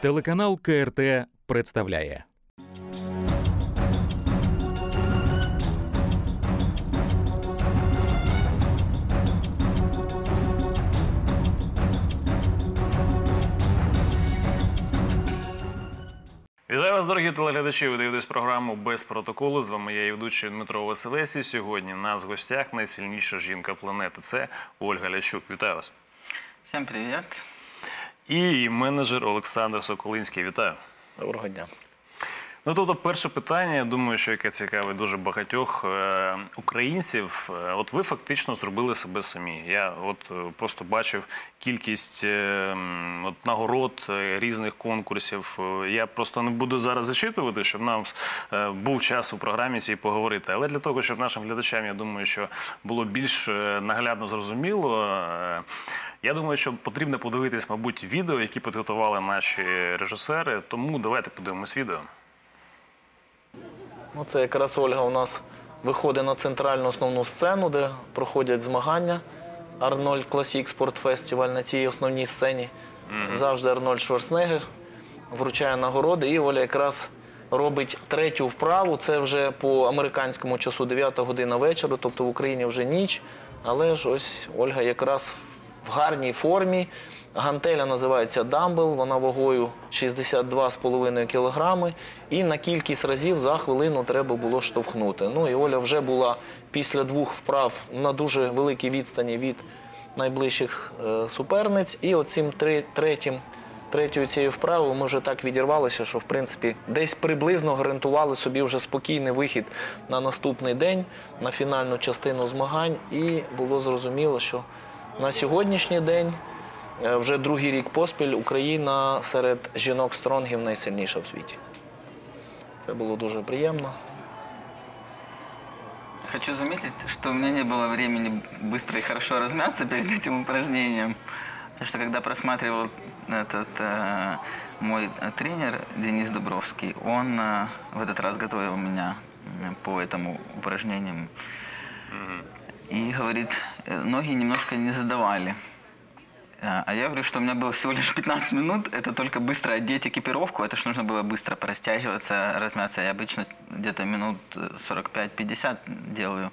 Телеканал КРТ представляє. Вітаю вас, дорогі телеглядачі. Ви дивитесь програму «Без протоколу». З вами я, її ведучий Дмитро Василець. І сьогодні у нас в гостях найсильніша жінка планети. Це Ольга Лящук. Вітаю вас. Всім привіт. І менеджер Олександр Соколинський. Вітаю. Доброго дня. Ну, тобто, перше питання, я думаю, що яке цікавить дуже багатьох українців. От ви фактично зробили себе самі. Я просто бачив кількість нагород, різних конкурсів. Я просто не буду зараз зачитувати, щоб нам був час у програмі цій поговорити. Але для того, щоб нашим глядачам, я думаю, що було більш наглядно зрозуміло, я думаю, що потрібно подивитись, мабуть, відео, які підготували наші режисери. Тому давайте подивимось відео. Це якраз Ольга у нас виходить на центральну основну сцену, де проходять змагання. Арнольд Класік Спорт Фестиваль на цій основній сцені. Завжди Арнольд Шварценеггер вручає нагороди. І Оля якраз робить третю вправу. Це вже по американському часу 9 година вечора, тобто в Україні вже ніч. Але ж ось Ольга якраз в гарній формі. Гантеля називається дамбел, вона вагою 62,5 кг, і на кількість разів за хвилину треба було штовхнути. Ну і Оля вже була після двох вправ на дуже великій відстані від найближчих суперниць, і оцим третьою цією вправою ми вже так відірвалися, що в принципі десь приблизно гарантували собі вже спокійний вихід на наступний день, на фінальну частину змагань, і було зрозуміло, що на сьогоднішній день вже другий рік поспіль Україна серед жінок-стронгів найсильніша в світі. Це було дуже приємно. Хочу заметить, что у меня не было времени быстро и хорошо размяться перед этим упражнением. Потому что когда просматривал мой тренер Денис Дубровский, он в этот раз готовил меня по этому упражнению. И говорит, ноги немножко не задавали. А я говорю, что у меня было всего лишь 15 минут, это только быстро одеть экипировку, это ж нужно было быстро порастягиваться, размяться. Я обычно где-то минут 45-50 делаю.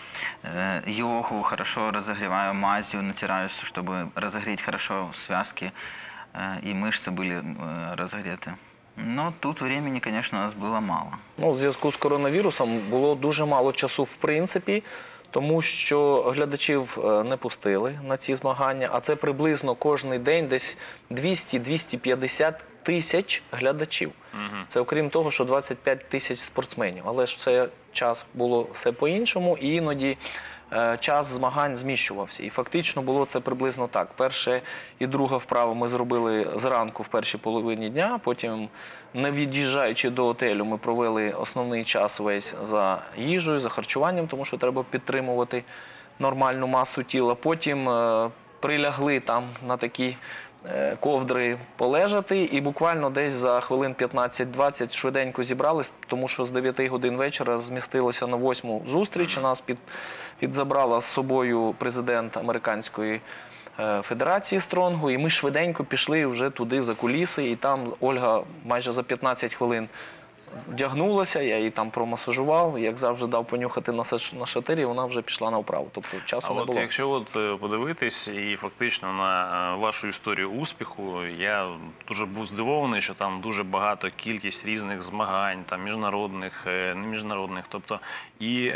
Йогу хорошо разогреваю, мазью натираюсь, чтобы разогреть хорошо связки, и мышцы были разогреты. Но тут времени, конечно, у нас было мало. В зв'язку з коронавірусом було дуже мало часу в принципі, тому що глядачів не пустили на ці змагання, а це приблизно кожен день десь 200-250 тисяч глядачів. Це окрім того, що 25 тисяч спортсменів. Але ж в цей час було все по-іншому, і іноді час змагань зміщувався. І фактично було це приблизно так. Перша і друга вправа ми зробили зранку в першій половині дня, потім, не від'їжджаючи до готелю, ми провели основний час весь за їжею, за харчуванням, тому що треба підтримувати нормальну масу тіла. Потім прилягли там на такі ковдри полежати, і буквально десь за хвилин 15-20 швиденько зібрались, тому що з 9 годин вечора змістилося на 8-му зустріч. Нас підзабрала з собою президент Американської Федерації стронгу, і ми швиденько пішли вже туди за куліси, і там Ольга майже за 15 хвилин вдягнулася, я її там промасажував, як завжди дав понюхати на шатирі, вона вже пішла на вправу, тобто часу не було. Якщо подивитись і фактично на вашу історію успіху, я дуже був здивований, що там дуже багато кількість різних змагань, там міжнародних, неміжнародних, тобто і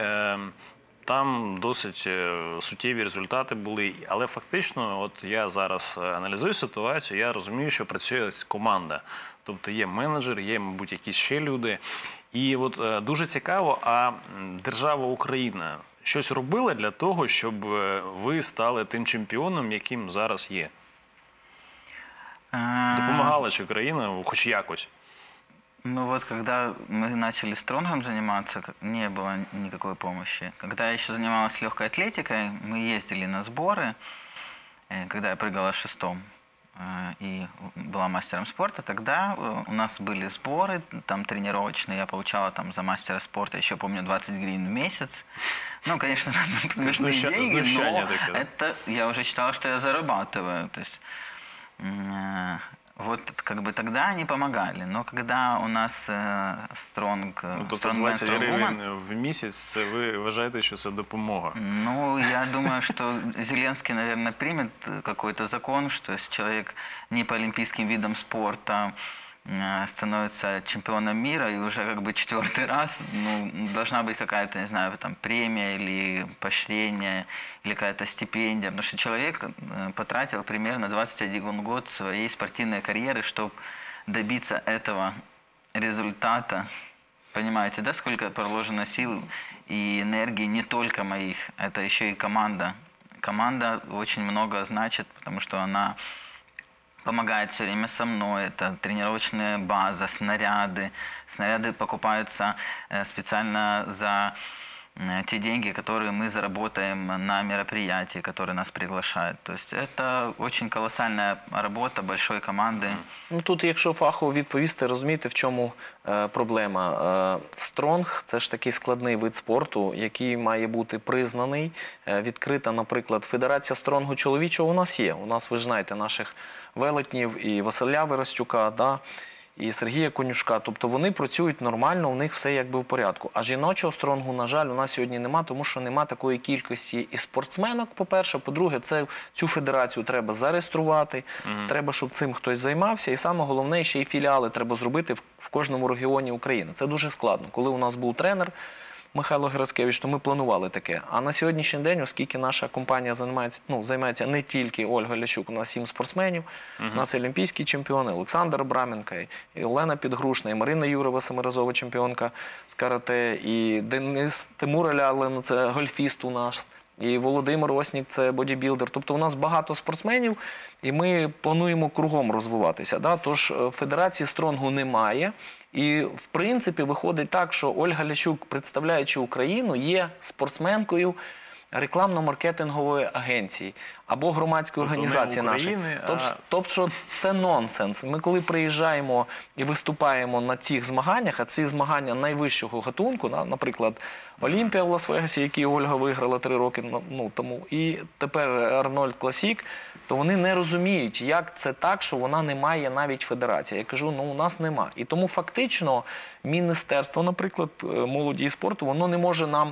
там досить суттєві результати були, але фактично, от я зараз аналізую ситуацію, я розумію, що працює команда. Тобто є менеджер, є, мабуть, якісь ще люди. І от дуже цікаво, а держава Україна щось робила для того, щоб ви стали тим чемпіоном, яким зараз є? Допомагала чи країна хоч якось? Ну вот, когда мы начали стронгом заниматься, не было никакой помощи. Когда я еще занималась легкой атлетикой, мы ездили на сборы, когда я прыгала шестом и была мастером спорта, тогда у нас были сборы, там тренировочные, я получала там за мастера спорта, еще помню, 20 гривен в месяц. Ну, конечно, смешные деньги, но это я уже считала, что я зарабатываю. То есть Вот как бы тогда они помогали, но когда у нас Тобто Strongman, 20 Strong Woman, гривень в місяць, це ви вважаєте, що це допомога? ну, я думаю, что Зеленский, наверное, примет какой-то закон, что если человек не по олимпийским видам спорта становится чемпионом мира, и уже как бы 4-й раз, ну, должна быть какая-то, не знаю, там, премия или поощрение, или какая-то стипендия, потому что человек потратил примерно 21 год своей спортивной карьеры, чтобы добиться этого результата. Понимаете, да, сколько проложено сил и энергии не только моих, это еще и команда. Команда очень много значит, потому что она помогает все время со мной. Это тренировочная база, снаряды. Снаряды покупаются специально за те деньги, которые мы заработаем на мероприятии, которые нас приглашают. То есть это очень колоссальная работа большой команды. Ну, тут, якщо фахово відповісти, розумієте, в чому проблема. Стронг – це ж такий складний вид спорту, який має бути признаний. Відкрита, наприклад, Федерація стронгу чоловічого у нас є. У нас, ви ж знаєте, наших велетнів і Василя Верестюка, да? І Сергія Конюшка. Тобто вони працюють нормально, у них все якби в порядку. А жіночого стронгу, на жаль, у нас сьогодні нема, тому що нема такої кількості і спортсменок, по-перше. По-друге, цю федерацію треба зареєструвати, треба, щоб цим хтось займався. І саме головне, ще й філіали треба зробити в кожному регіоні України. Це дуже складно. Коли у нас був тренер Михайло Гераскевич, то ми планували таке. А на сьогоднішній день, оскільки наша компанія займається не тільки Ольга Лящук, у нас 7 спортсменів, у нас олімпійські чемпіони, Олександр Абраменко, і Олена Підгрушна, і Марина Юрова, семиразова чемпіонка з карате, і Денис Тимур Алялин, це гольфіст у нас, і Володимир Оснік, це бодібілдер. Тобто у нас багато спортсменів, і ми плануємо кругом розвиватися. Да? Тож федерації стронгу немає. І, в принципі, виходить так, що Ольга Лящук, представляючи Україну, є спортсменкою рекламно-маркетингової агенції або громадської організації нашої. Тобто це нонсенс. Ми коли приїжджаємо і виступаємо на цих змаганнях, а ці змагання найвищого гатунку, наприклад, Олімпія в Лас-Вегасі, який Ольга виграла 3 роки тому, і тепер Арнольд Класік, то вони не розуміють, як це так, що вона не має навіть федерації. Я кажу, у нас нема. І тому фактично Міністерство, наприклад, молоді і спорту, воно не може нам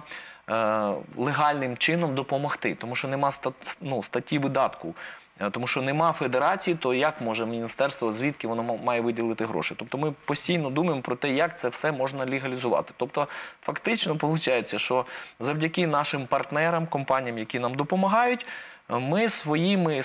легальним чином допомогти, тому що нема статті видатку. Тому що нема федерації, то як може міністерство, звідки воно має виділити гроші? Тобто ми постійно думаємо про те, як це все можна легалізувати. Тобто фактично виходить, що завдяки нашим партнерам, компаніям, які нам допомагають, ми своїми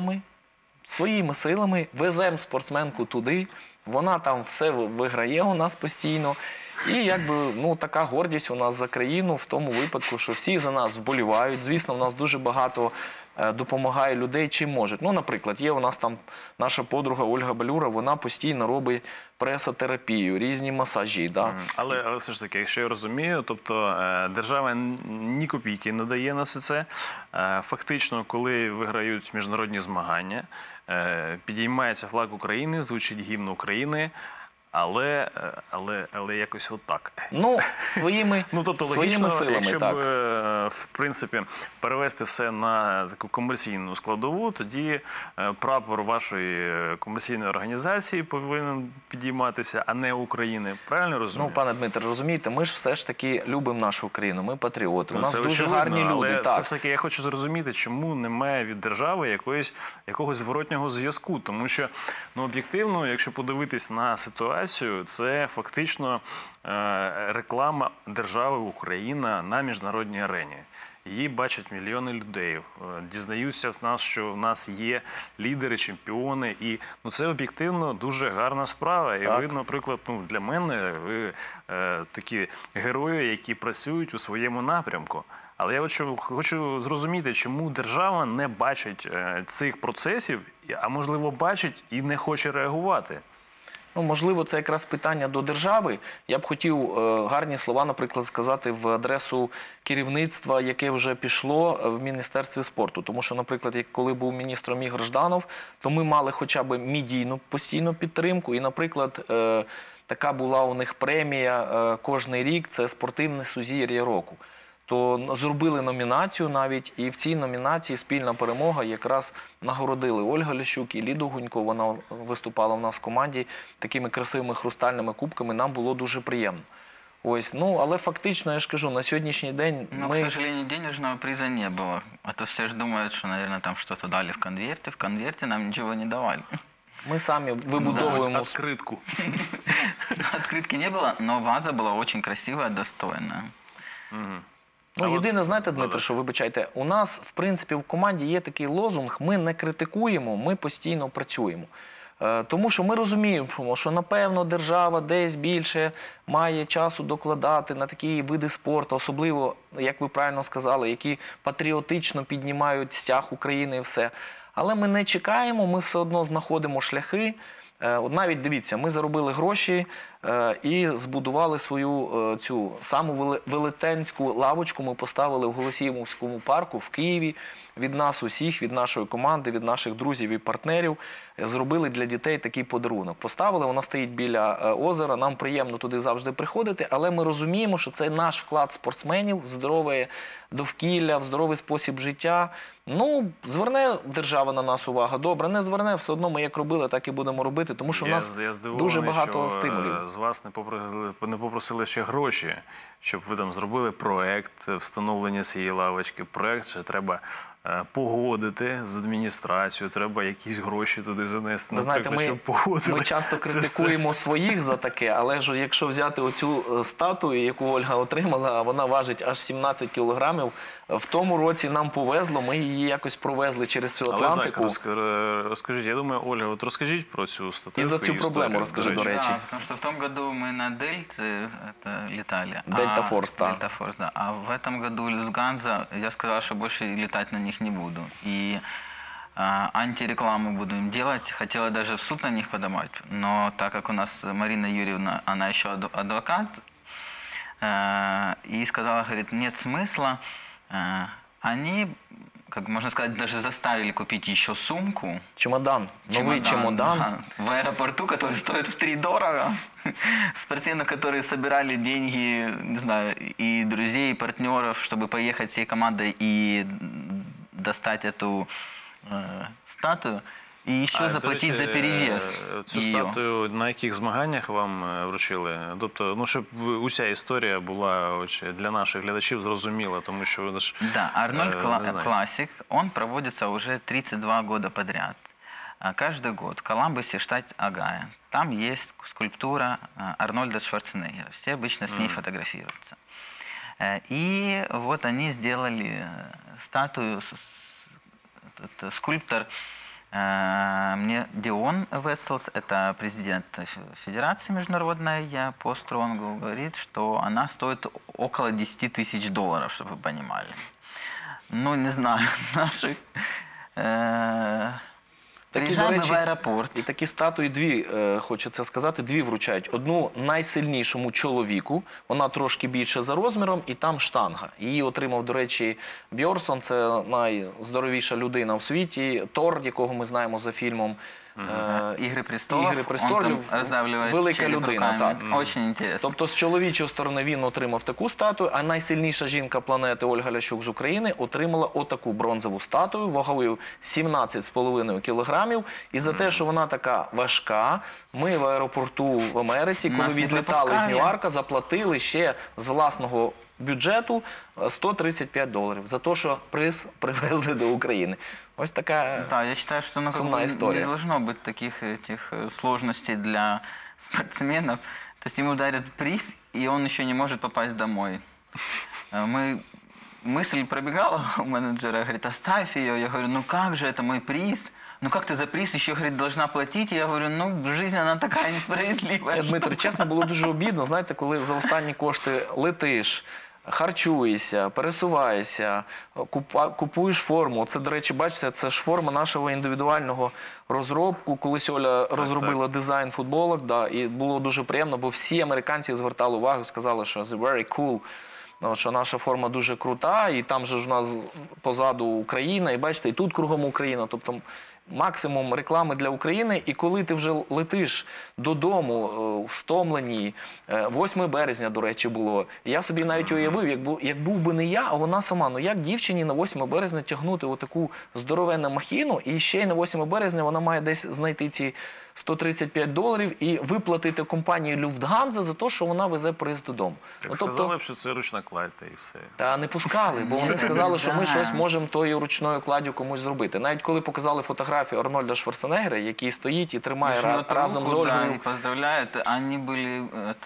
силами веземо спортсменку туди, вона там все виграє у нас постійно. І якби, така гордість у нас за країну в тому випадку, що всі за нас вболівають. Звісно, у нас дуже багато допомагає людей, чим можуть. Наприклад, є у нас там наша подруга Ольга Балюра, вона постійно робить пресотерапію, різні масажі. Да? Але все ж таки, якщо я розумію, тобто держава ні копійки не дає на все це. Фактично, коли виграють міжнародні змагання, підіймається флаг України, звучить гімн України, але якось отак. Своїми силами, якщо так. В принципі, перевести все на таку комерційну складову, тоді прапор вашої комерційної організації повинен підійматися, а не України. Правильно розумію? Пане Дмитре, розумієте, ми ж все ж таки любимо нашу країну, ми патріоти. У нас дуже гарні люди. Але все ж таки я хочу зрозуміти, чому немає від держави якогось зворотнього зв'язку. Тому що, об'єктивно, якщо подивитись на ситуацію, це фактично реклама держави Україна на міжнародній арені. Її бачать мільйони людей, дізнаються в нас, що в нас є лідери, чемпіони. І це об'єктивно дуже гарна справа. І ви, наприклад, для мене, ви такі герої, які працюють у своєму напрямку. Але я хочу зрозуміти, чому держава не бачить цих процесів, а можливо бачить і не хоче реагувати. Можливо, це якраз питання до держави. Я б хотів гарні слова, наприклад, сказати в адресу керівництва, яке вже пішло в Міністерстві спорту. Тому що, наприклад, коли був міністром Ігор Жданов, то ми мали хоча б медійну постійну підтримку. І, наприклад, така була у них премія кожний рік – це спортивне сузір'я року. то зробили номінацію навіть, і в цій номінації спільна перемога якраз нагородили Ольга Лещук і Ліду Гунько. Вона виступала в нас в команді такими красивими хрустальними кубками. Нам було дуже приємно. Ось, ну, але фактично, я ж кажу, на сьогоднішній день Но, к сожалению, денежного приза не было. А то все же думают, что, наверное, там что-то дали в конверте. В конверте нам ничего не давали. ми самі вибудовуємо... Откритку. Открытки не было, но ваза была очень красивая, достойная. Ну, єдине, знаєте, Дмитро, що, вибачайте, у нас, в принципі, в команді є такий лозунг: ми не критикуємо, ми постійно працюємо. Тому що ми розуміємо, що, напевно, держава десь більше має часу докладати на такі види спорту, особливо, як ви правильно сказали, які патріотично піднімають стяг України і все. Але ми не чекаємо, ми все одно знаходимо шляхи. От навіть дивіться, ми заробили гроші і збудували свою цю саму велетенську лавочку ми поставили в Голосіївському парку в Києві. Від нас усіх, від нашої команди, від наших друзів і партнерів зробили для дітей такий подарунок. Поставили, вона стоїть біля озера, нам приємно туди завжди приходити, але ми розуміємо, що це наш вклад спортсменів в здорове довкілля, в здоровий спосіб життя. Ну, зверне держава на нас увагу, добре, не зверне, все одно ми як робили, так і будемо робити, тому що в нас дуже багато стимулів. З вас не попросили ще гроші, щоб ви там зробили проект встановлення цієї лавочки. Проект ще треба погодити з адміністрацією, треба якісь гроші туди занести, Ви знаєте, щоб погодили. ми часто критикуємо своїх за таке, але ж якщо взяти оцю статую, яку Ольга отримала, вона важить аж 17 кілограмів, в тому році нам повезло, ми її якось провезли через всю Атлантику. Але так, розкажіть, я думаю, Ольга, от розкажіть про цю статистику. І за цю проблему розкажи, до речі. Да, потому что в том году мы на Дельте летали. Дельта Форс, да. Дельта Форс, да. А в этом году Люфтганза, я сказал, что больше летать на них не буду. И антирекламу буду им делать. Хотела даже в суд на них подавать. Но так как у нас Марина Юрьевна, она еще адвокат, и сказала, говорит, нет смысла. Они, как можно сказать, даже заставили купить еще сумку. Чемодан, новый чемодан. Да, в аэропорту, который стоит в 3 дорого. Спортсмены, которые собирали деньги, не знаю, и друзей, и партнеров, чтобы поехать всей командой и достать эту статую. І ще заплатити за перевіз. Цю статую на яких змаганнях вам вручили? Тобто, ну, щоб уся історія була для наших глядачів зрозуміла, тому що ви ж... Да, Арнольд Классик, он проводится уже 32 года подряд. Каждый год в Коламбусе, штат Огайо. Там есть скульптура Арнольда Шварценеггера. Все обычно с ней фотографируются. И вот они сделали статую, скульптор Дион Весселс, это президент Федерации международной по стронгу, говорит, что она стоит около 10 тысяч долларов, чтобы вы понимали. Ну, не знаю, наших... Приїжджаємо в аеропорт. І такі статуї дві, хочеться сказати, дві вручають. Одну найсильнішому чоловіку, вона трошки більше за розміром, і там штанга. Її отримав, до речі, Бьорсон, це найздоровіша людина в світі, Тор, якого ми знаємо за фільмом. Ігри престолів, велика людина, так. Очень інтересно. Тобто з чоловічої сторони він отримав таку статую, а найсильніша жінка планети Ольга Лящук з України отримала отаку бронзову статую вагою 17,5 кілограмів. І за те, що вона така важка, ми в аеропорту в Америці, коли відлітали з Нью-Йорка, заплатили ще з власного бюджету $135 за те, що приз привезли до України. Ось така да, я считаю, что не должно быть таких этих сложностей для спортсменов. То есть ему дарят приз, и он еще не может попасть домой. Мысль пробегала у менеджера, говорит, оставь ее. Я говорю, ну как же, это мой приз. Ну как ты за приз еще, говорит, должна платить? Я говорю, ну жизнь, она такая несправедливая. Дмитро, чесно, було дуже обідно, знаєте, коли за останні кошти летиш, харчуєшся, пересуваєшся, купуєш форму. Це, до речі, бачите, це ж форма нашого індивідуального розробку. Колись Оля розробила дизайн футболок, да, і було дуже приємно, бо всі американці звертали увагу, сказали, що «it's very cool», що наша форма дуже крута, і там же ж у нас позаду Україна, і бачите, і тут кругом Україна. Тобто максимум реклами для України, і коли ти вже летиш додому встомленій, 8 березня, до речі, було, я собі навіть уявив, як був би не я, а вона сама, ну як дівчині на 8 березня тягнути отаку здоровенну махіну, і ще й на 8 березня вона має десь знайти ці $135 і виплатити компанії Люфтганза за те, що вона везе приз додому. Так сказали б, що це ручна кладь, та і все. Та не пускали, бо вони сказали, що ми щось можемо тою ручною кладдю комусь зробити. Навіть коли показали фотографію Арнольда Шварценеггера, який стоїть і тримає разом з Ольгою. И поздравляют, они были,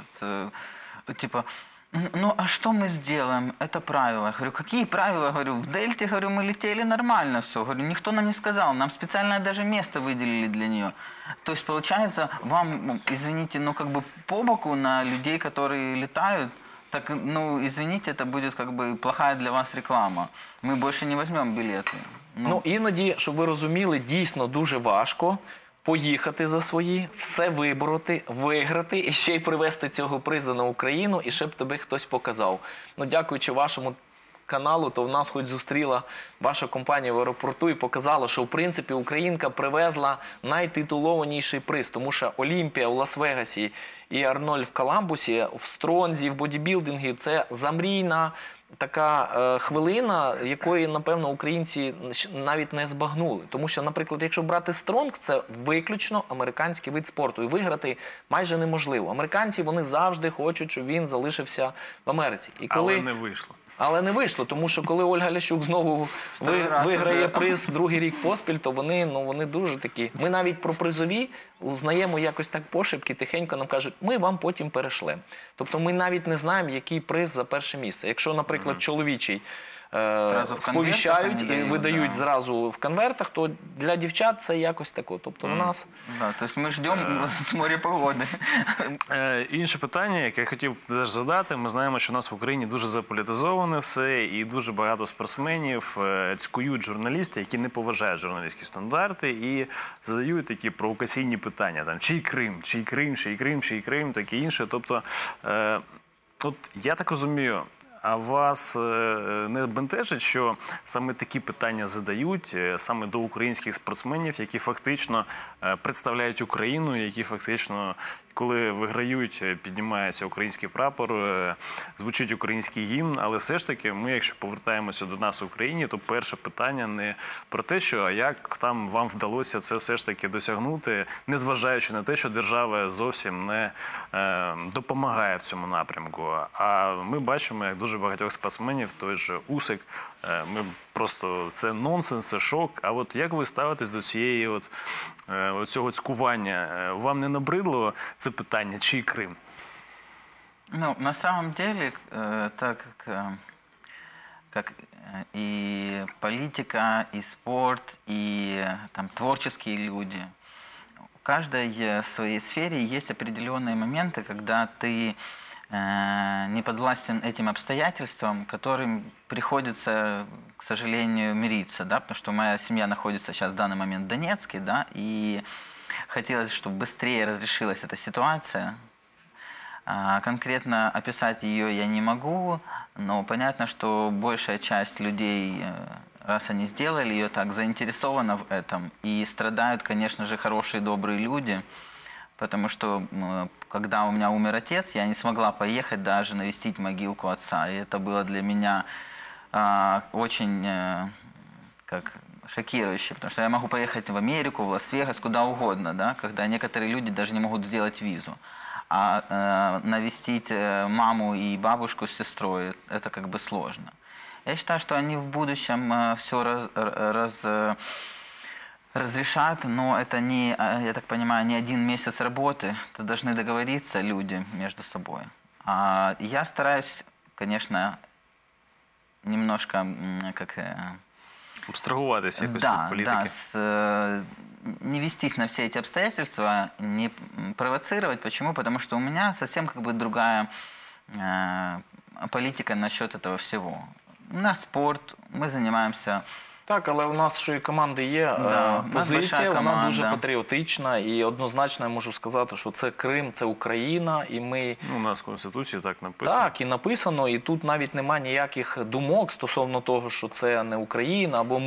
типа, ну а что мы сделаем? Это правила. Говорю, какие правила? Говорю, в Дельте, говорю, мы летели нормально все. Говорю, никто нам не сказал. Нам специальное даже место выделили для нее. То есть, получается, вам, извините, ну как бы по боку на людей, которые летают, так, ну, извините, это будет как бы плохая для вас реклама. Мы больше не возьмем билеты. Ну, іноді, щоб ви розуміли, дійсно дуже важко поїхати за свої, все вибороти, виграти і ще й привезти цього призу на Україну, і щоб тобі хтось показав. Ну, дякуючи вашому каналу, то в нас хоч зустріла ваша компанія в аеропорту і показала, що в принципі українка привезла найтитулованіший приз, тому що Олімпія в Лас-Вегасі і Арнольд в Коламбусі, в стронзі, в бодібілдингі – це замрійна така хвилина, якої, напевно, українці навіть не збагнули. Тому що, наприклад, якщо брати стронг, це виключно американський вид спорту. І виграти майже неможливо. Американці, вони завжди хочуть, щоб він залишився в Америці. І коли... Але не вийшло. Але не вийшло, тому що коли Ольга Лящук знову виграє приз другий рік поспіль, то вони дуже такі. Ми навіть про призові узнаємо якось так пошепки, тихенько нам кажуть, ми вам потім перешлемо. Тобто ми навіть не знаємо, який приз за перше місце. Якщо, наприклад, чоловічий сповіщають і видають зразу в конвертах, то для дівчат це якось тако. Тобто у нас... Да, то есть мы ждем с моря погоди. Інше питання, яке я хотів теж задати. Ми знаємо, що у нас в Україні дуже заполітизоване все, і дуже багато спортсменів цькують журналістів, які не поважають журналістські стандарти і задають такі провокаційні питання. Там, чий Крим, чий Крим, чий Крим, чий Крим, таке інше. Тобто, от я так розумію, а вас не бентежить, що саме такі питання задають саме до українських спортсменів, які фактично представляють Україну, які фактично, коли виграють, піднімається український прапор, звучить український гімн, але все ж таки ми, якщо повертаємося до нас в Україні, то перше питання не про те, що а як там вам вдалося це все ж таки досягнути, незважаючи на те, що держава зовсім не допомагає в цьому напрямку. А ми бачимо, як дуже багатьох спортсменів, той же Усик, ми просто, це нонсенс, це шок. А от як ви ставитесь до цієї цього цькування? Вам не набридло це питання, чий Крим? Ну, на самом деле, так как и политика, и спорт, и там творческие люди, у каждой в своей сфере есть определенные моменты, когда ты не подвластен этим обстоятельствам, которым приходится, к сожалению, мириться, да, потому что моя семья находится сейчас в данный момент в Донецке, да, и хотелось, чтобы быстрее разрешилась эта ситуация. Конкретно описать ее я не могу, но понятно, что большая часть людей, раз они сделали ее так, заинтересована в этом, и страдают, конечно же, хорошие, добрые люди, потому что когда у меня умер отец, я не смогла поехать даже навестить могилку отца. И это было для меня очень шокирующе, потому что я могу поехать в Америку, в Лас-Вегас, куда угодно, да, когда некоторые люди даже не могут сделать визу. А навестить маму и бабушку с сестрой – это как бы сложно. Я считаю, что они в будущем все разрешат, но это не, я так понимаю, не один месяц работы. Это должны договориться люди между собой. Я стараюсь, конечно, немножко как... Абстрагуватися якось від політики. Да, не вестись на все эти обстоятельства, не провоцировать. Почему? Потому что у меня совсем как бы другая политика насчет этого всего. У нас спорт, мы занимаемся... Так, але у нас ще і команди є, позиція, вона дуже патріотична і однозначно я можу сказати, що це Крим, це Україна і ми... У нас в Конституції так написано. Так, і написано, і тут навіть немає ніяких думок стосовно того, що це не Україна, або ми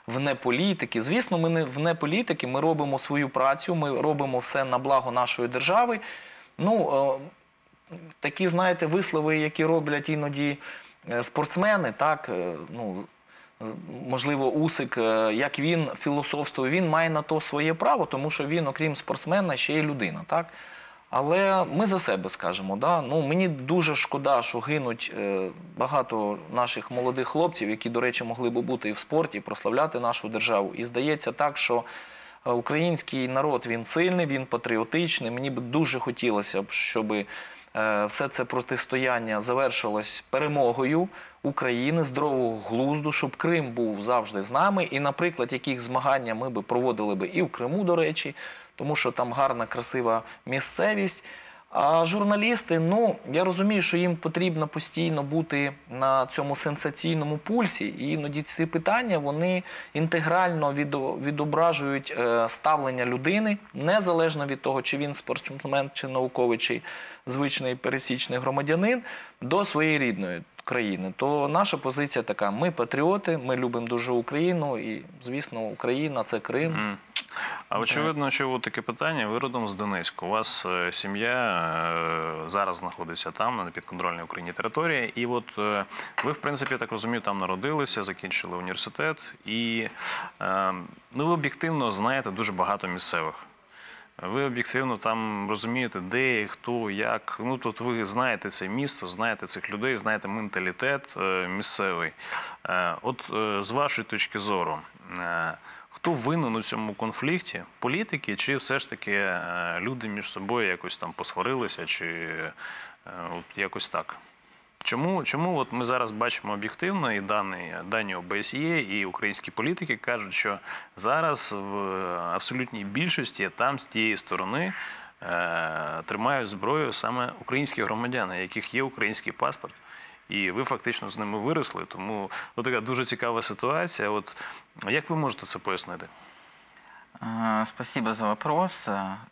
вне політики. Звісно, ми не вне політики, ми робимо свою працю, ми робимо все на благо нашої держави. Ну, такі, знаєте, вислови, які роблять іноді спортсмени, так, ну, можливо, Усик, як він філософствує, він має на то своє право, тому що він, окрім спортсмена, ще й людина, так? Але ми за себе скажемо, да? Ну, мені дуже шкода, що гинуть багато наших молодих хлопців, які, до речі, могли б бути і в спорті, і прославляти нашу державу. І здається так, що український народ, він сильний, він патріотичний. Мені б дуже хотілося б, щоб все це протистояння завершилось перемогою України, здорового глузду, щоб Крим був завжди з нами. І, наприклад, яких змагання ми б проводили б і в Криму, до речі, тому що там гарна, красива місцевість. А журналісти, ну, я розумію, що їм потрібно постійно бути на цьому сенсаційному пульсі, і іноді ці питання, вони інтегрально відображують ставлення людини, незалежно від того, чи він спортсмен, чи науковий, чи звичний пересічний громадянин, до своєї рідної країни. То наша позиція така: ми патріоти, ми любимо дуже Україну, і, звісно, Україна – це Крим. А очевидно, що от таке питання, ви родом з Донецьку. У вас сім'я зараз знаходиться там, на підконтрольній Україні території. І от ви, в принципі, я так розумію, там народилися, закінчили університет. І ну, ви об'єктивно знаєте дуже багато місцевих. Ви об'єктивно там розумієте, де, хто, як. Ну, тобто ви знаєте це місто, знаєте цих людей, знаєте менталітет місцевий. От з вашої точки зору, хто винен у цьому конфлікті? Політики чи все ж таки люди між собою якось там посварилися, чи от якось так? Чому от ми зараз бачимо об'єктивно, і дані ОБСЄ, і українські політики кажуть, що зараз в абсолютній більшості там з тієї сторони тримають зброю саме українські громадяни, яких є український паспорт, і ви фактично з ними виросли. Тому от така дуже цікава ситуація. От як ви можете це пояснити? Спасибо за вопрос.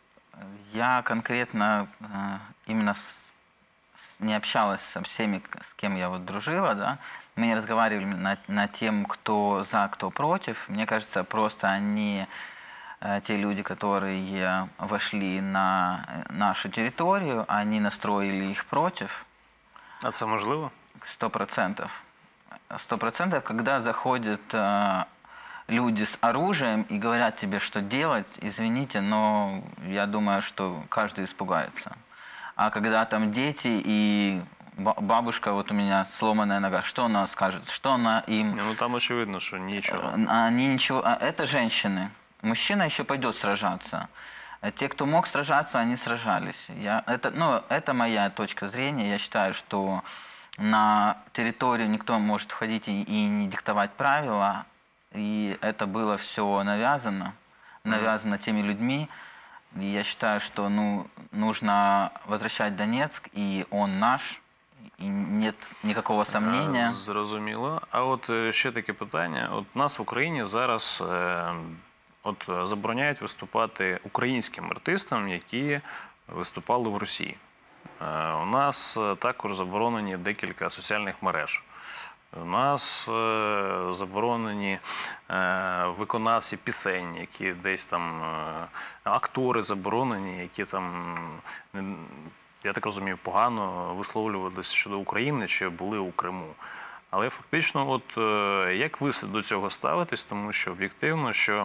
Я конкретно именно не общалась со всеми, с кем я вот дружила, да. Мы не разговаривали на тем, кто за, кто против. Мне кажется, просто они, те люди, которые вошли на нашу территорию, они настроили их против. А це можливо? 100%. 100%, когда заходят люди с оружием и говорят тебе, что делать, извините, но я думаю, что каждый испугается. А когда там дети и бабушка, вот у меня сломанная нога, что она скажет? Что она им... Ну там очевидно, что ничего. Они ничего... Это женщины. Мужчина еще пойдет сражаться. Те, кто мог сражаться, они сражались. Это моя точка зрения. Я считаю, что на территорию никто может входить и не диктовать правила. И это было все навязано теми людьми. И я считаю, что нужно возвращать Донецк, и он наш, і нет ніякого сомнення. Зрозуміло. А от ще таке питання. От нас в Україні зараз забороняють виступати українським артистам, які виступали в Росії. У нас також заборонені декілька соціальних мереж. У нас заборонені виконавці пісень, які десь там, актори заборонені, які там, я так розумію, погано висловлювалися щодо України чи були у Криму. Але фактично, от як ви до цього ставитесь, тому що об'єктивно, що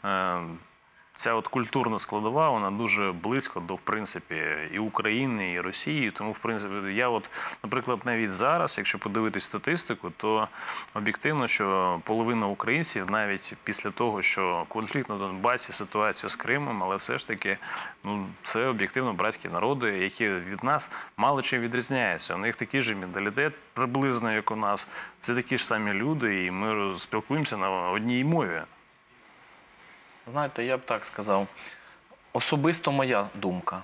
ця от культурна складова, вона дуже близько до, в принципі, і України, і Росії. Тому, в принципі, я от, наприклад, навіть зараз, якщо подивитись статистику, то об'єктивно, що половина українців, навіть після того, що конфлікт на Донбасі, ситуація з Кримом, але все ж таки, це об'єктивно братські народи, які від нас мало чим відрізняються. У них такий же менталітет приблизно, як у нас. Це такі ж самі люди, і ми спілкуємося на одній мові. Знаєте, я б так сказав, особисто моя думка.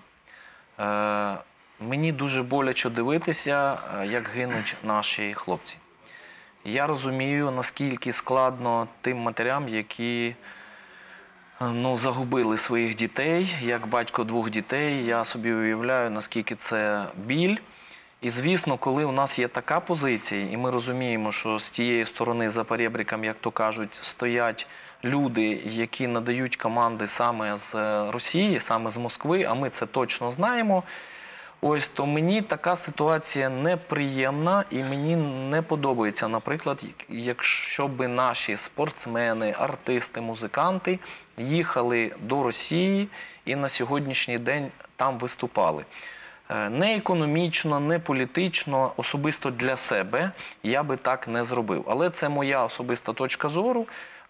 Мені дуже боляче дивитися, як гинуть наші хлопці. Я розумію, наскільки складно тим матерям, які загубили своїх дітей, як батько 2 дітей. Я собі уявляю, наскільки це біль. І, звісно, коли у нас є така позиція, і ми розуміємо, що з тієї сторони за поребриком, як то кажуть, стоять люди, які надають команди саме з Росії, саме з Москви, а ми це точно знаємо, ось, то мені така ситуація неприємна і мені не подобається, наприклад, якщо б наші спортсмени, артисти, музиканти їхали до Росії і на сьогоднішній день там виступали. Не економічно, не політично, особисто для себе я би так не зробив. Але це моя особиста точка зору.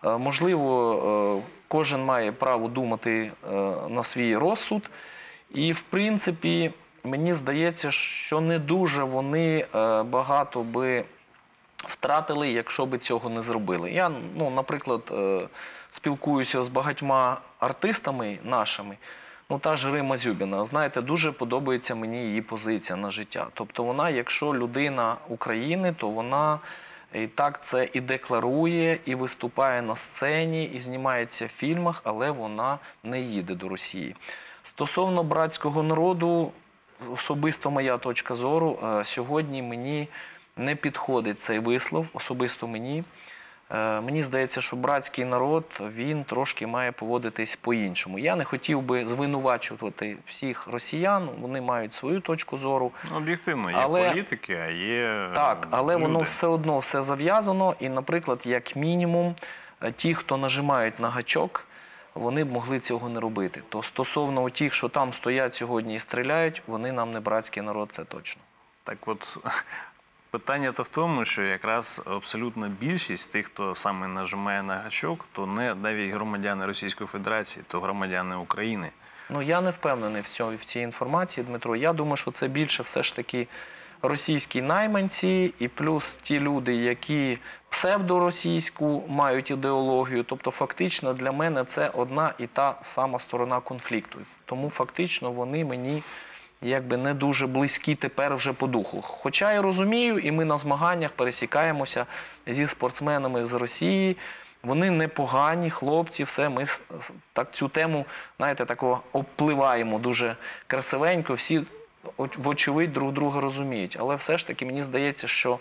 Можливо, кожен має право думати на свій розсуд. І, в принципі, мені здається, що не дуже вони багато би втратили, якщо би цього не зробили. Я, наприклад, спілкуюся з багатьма артистами нашими. Та ж Рима Зюбіна, знаєте, дуже подобається мені її позиція на життя. Тобто вона, якщо людина України, то вона і так це і декларує, і виступає на сцені, і знімається в фільмах, але вона не їде до Росії. Стосовно братського народу, особисто моя точка зору, сьогодні мені не підходить цей вислов, особисто мені. Мені здається, що братський народ, він трошки має поводитись по-іншому. Я не хотів би звинувачувати всіх росіян, вони мають свою точку зору. Об'єктивно, є політики, а є так, але люди. Воно все одно все зав'язано. І, наприклад, як мінімум, ті, хто нажимають на гачок, вони б могли цього не робити. То стосовно тих, що там стоять сьогодні і стріляють, вони нам не братський народ, це точно. Так от, питання то в тому, що якраз абсолютна більшість тих, хто саме нажимає на гачок, то не навіть громадяни Російської Федерації, то громадяни України. Я не впевнений в цій інформації, Дмитро. Я думаю, що це більше все ж таки російські найманці і плюс ті люди, які псевдоросійську мають ідеологію. Тобто фактично для мене це одна і та сама сторона конфлікту. Тому фактично вони мені якби не дуже близькі тепер вже по духу. Хоча я розумію, і ми на змаганнях пересікаємося зі спортсменами з Росії. Вони непогані хлопці, все, ми так цю тему, знаєте, такого обпливаємо дуже красивенько, всі вочевидь друг друга розуміють. Але все ж таки мені здається, що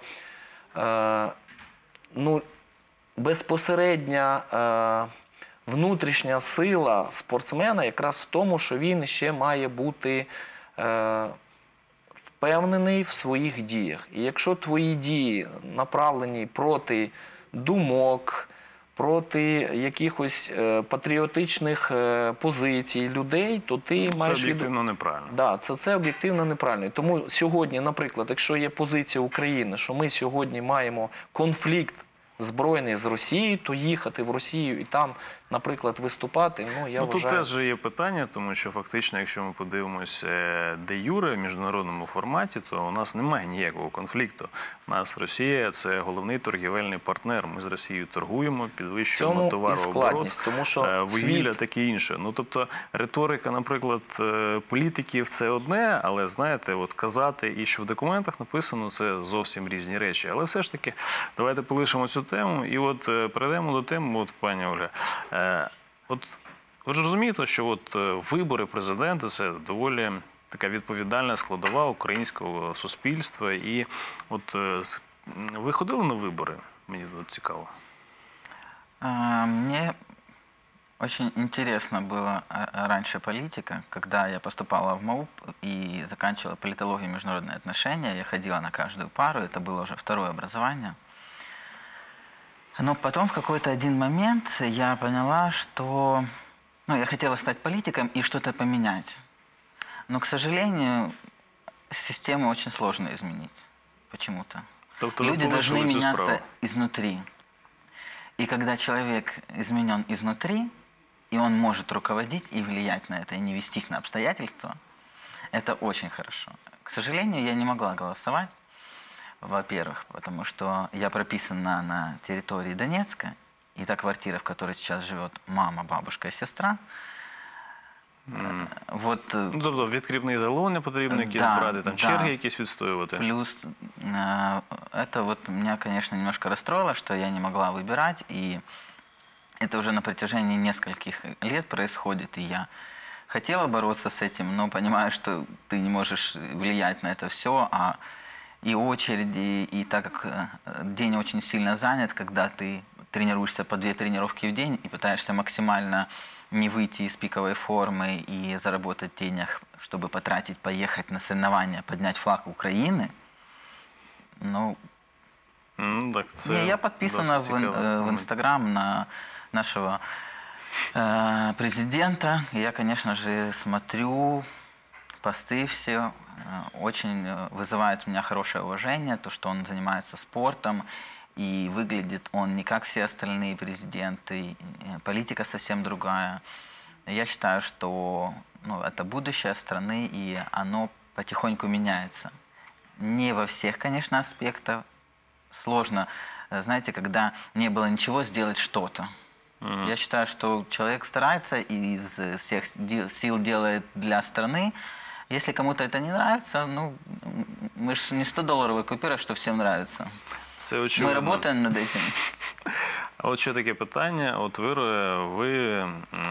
безпосередня внутрішня сила спортсмена якраз в тому, що він ще має бути впевнений в своїх діях. І якщо твої дії направлені проти думок, проти якихось патріотичних позицій людей, то ти маєш... Це об'єктивно неправильно. Так, це об'єктивно неправильно. Тому сьогодні, наприклад, якщо є позиція України, що ми сьогодні маємо конфлікт збройний з Росією, то їхати в Росію і там, наприклад, виступати, я вважаю... Тут теж є питання, тому що фактично, якщо ми подивимося де юре в міжнародному форматі, то у нас немає ніякого конфлікту. У нас Росія – це головний торгівельний партнер. Ми з Росією торгуємо, підвищуємо товарооборот, вугілля, таке інше. Тобто риторика, наприклад, політиків – це одне, але, знаєте, казати і що в документах написано – це зовсім різні речі. Але все ж таки, давайте полишимо цю тему і перейдемо до теми, пані Ольга. Ви ж розумієте, що вибори президента – це доволі така відповідальна складова українського суспільства. І ви ходили на вибори? Мені цікаво. Мне очень интересно было раньше политика, когда я поступала в МАУП и заканчивала политологию и международные отношения. Я ходила на каждую пару, это было уже второе образование. Но потом в какой-то один момент я поняла, что я хотела стать политиком и что-то поменять. Но, к сожалению, систему очень сложно изменить почему-то. Люди должны меняться изнутри. И когда человек изменен изнутри, и он может руководить и влиять на это, и не вестись на обстоятельства, это очень хорошо. К сожалению, я не могла голосовать. Во-первых, потому что я прописана на территории Донецка, и та квартира, в которой сейчас живет мама, бабушка и сестра. Тобто відкріпний талон не потрібно якісь брати, там черги якісь відстоювати. Плюс это меня, конечно, немножко расстроило, что я не могла выбирать, и это уже на протяжении нескольких лет происходит, и я хотела бороться с этим, но понимаю, что ты не можешь влиять на это все, а и очереди, и так как день очень сильно занят, когда ты тренируешься по 2 тренировки в день и пытаешься максимально не выйти из пиковой формы и заработать денег, чтобы потратить, поехать на соревнования, поднять флаг Украины, ну, Так це не, я подписана досить цікавий в момент. Инстаграм на нашего президента. Я, конечно же, смотрю посты все. Очень вызывает у меня хорошее уважение, то, что он занимается спортом. И выглядит он не как все остальные президенты. И политика совсем другая. Я считаю, что это будущее страны, и оно потихоньку меняется. Не во всех, конечно, аспектах. Сложно, знаете, когда не было ничего, сделать что-то. Я считаю, что человек старается и из всех сил делает для страны. Если кому-то это не нравится, ну, мы же не 100-долларовая купюра, что всем нравится. Це Мы очевидно. работаем над этим. А от ще таке питання. От ви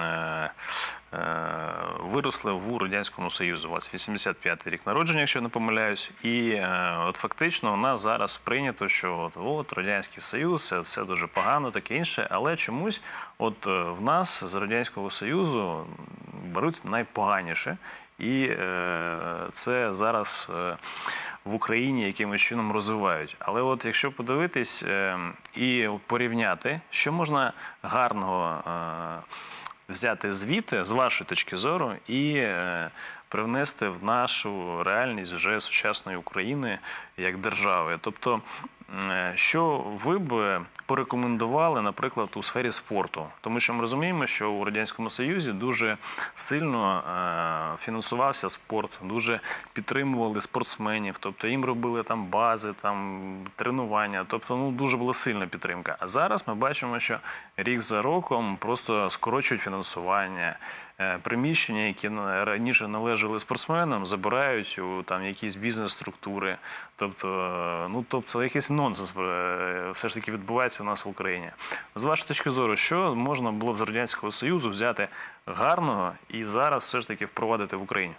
виросли в Радянському Союзі. У вас 85-й рік народження, якщо не помиляюсь. І от фактично у нас зараз прийнято, що от Радянський Союз, це все дуже погано, таке інше. Але чомусь от в нас з Радянського Союзу беруть найпоганіше. І це зараз в Україні якимось чином розвивають. Але от якщо подивитись і порівняти, що можна гарного взяти звідти, з вашої точки зору, і привнести в нашу реальність вже сучасної України як держави. Тобто, що ви б порекомендували, наприклад, у сфері спорту? Тому що ми розуміємо, що у Радянському Союзі дуже сильно фінансувався спорт, дуже підтримували спортсменів, тобто їм робили там бази, там тренування, тобто дуже була сильна підтримка. А зараз ми бачимо, що рік за роком просто скорочують фінансування, приміщення, які раніше належали спортсменам, забирають у там якісь бізнес-структури. Тобто якийсь нонсенс все ж таки відбувається у нас в Україні. З вашої точки зору, що можна було б з Радянського Союзу взяти гарного і зараз все ж таки впровадити в Україні?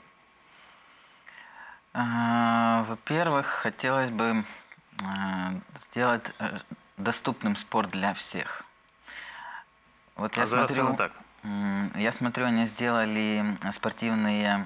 Во-первых, хотелось бы сделать доступным спорт для всех. Вот я зараз смотрю, не так. Я смотрю, они сделали спортивные